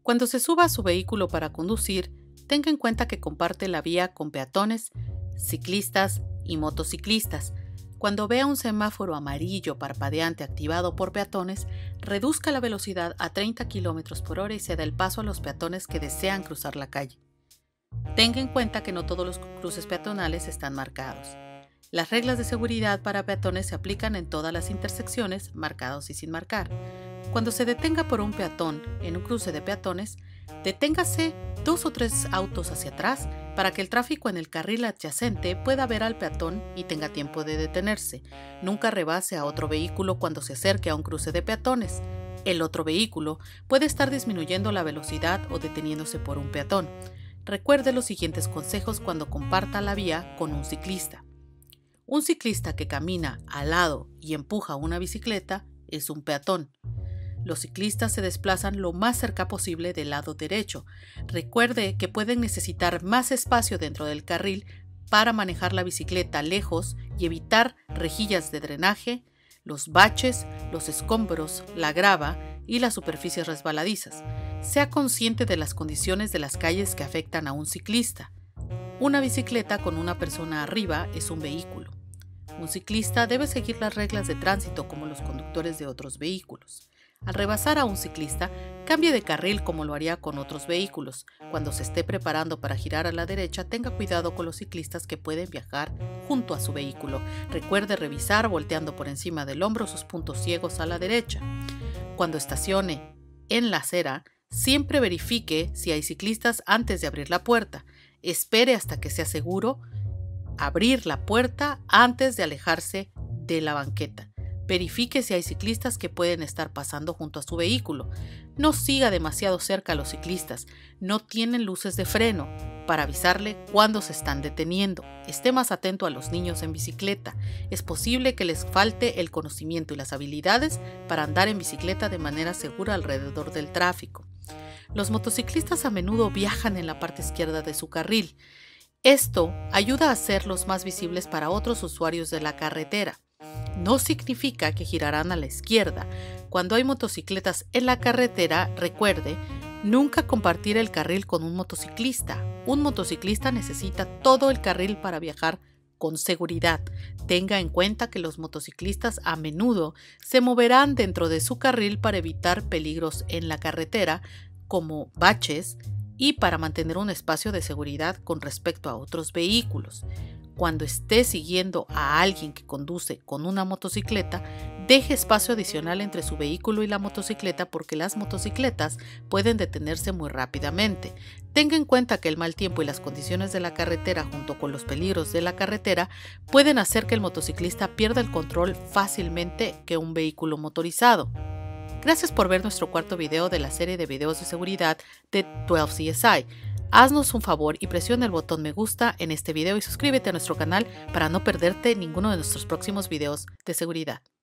Cuando se suba a su vehículo para conducir, tenga en cuenta que comparte la vía con peatones, ciclistas y motociclistas. Cuando vea un semáforo amarillo parpadeante activado por peatones, reduzca la velocidad a 30 km por hora y ceda el paso a los peatones que desean cruzar la calle. Tenga en cuenta que no todos los cruces peatonales están marcados. Las reglas de seguridad para peatones se aplican en todas las intersecciones, marcados y sin marcar. Cuando se detenga por un peatón en un cruce de peatones, deténgase 2 o 3 autos hacia atrás para que el tráfico en el carril adyacente pueda ver al peatón y tenga tiempo de detenerse. Nunca rebase a otro vehículo cuando se acerque a un cruce de peatones. El otro vehículo puede estar disminuyendo la velocidad o deteniéndose por un peatón. Recuerde los siguientes consejos cuando comparta la vía con un ciclista. Un ciclista que camina al lado y empuja una bicicleta es un peatón. Los ciclistas se desplazan lo más cerca posible del lado derecho. Recuerde que pueden necesitar más espacio dentro del carril para manejar la bicicleta lejos y evitar rejillas de drenaje, los baches, los escombros, la grava y las superficies resbaladizas. Sea consciente de las condiciones de las calles que afectan a un ciclista. Una bicicleta con una persona arriba es un vehículo. Un ciclista debe seguir las reglas de tránsito como los conductores de otros vehículos. Al rebasar a un ciclista, cambie de carril como lo haría con otros vehículos. Cuando se esté preparando para girar a la derecha, tenga cuidado con los ciclistas que pueden viajar junto a su vehículo. Recuerde revisar volteando por encima del hombro sus puntos ciegos a la derecha. Cuando estacione en la acera, siempre verifique si hay ciclistas antes de abrir la puerta. Espere hasta que sea seguro abrir la puerta antes de alejarse de la banqueta. Verifique si hay ciclistas que pueden estar pasando junto a su vehículo. No siga demasiado cerca a los ciclistas. No tienen luces de freno para avisarle cuando se están deteniendo. Esté más atento a los niños en bicicleta. Es posible que les falte el conocimiento y las habilidades para andar en bicicleta de manera segura alrededor del tráfico. Los motociclistas a menudo viajan en la parte izquierda de su carril. Esto ayuda a hacerlos más visibles para otros usuarios de la carretera. No significa que girarán a la izquierda. Cuando hay motocicletas en la carretera, recuerde, nunca compartir el carril con un motociclista. Un motociclista necesita todo el carril para viajar con seguridad. Tenga en cuenta que los motociclistas a menudo se moverán dentro de su carril para evitar peligros en la carretera, como baches, y para mantener un espacio de seguridad con respecto a otros vehículos. Cuando esté siguiendo a alguien que conduce con una motocicleta, deje espacio adicional entre su vehículo y la motocicleta porque las motocicletas pueden detenerse muy rápidamente. Tenga en cuenta que el mal tiempo y las condiciones de la carretera junto con los peligros de la carretera pueden hacer que el motociclista pierda el control fácilmente que un vehículo motorizado. Gracias por ver nuestro cuarto video de la serie de videos de seguridad de 12 CSI. Haznos un favor y presiona el botón me gusta en este video y suscríbete a nuestro canal para no perderte ninguno de nuestros próximos videos de seguridad.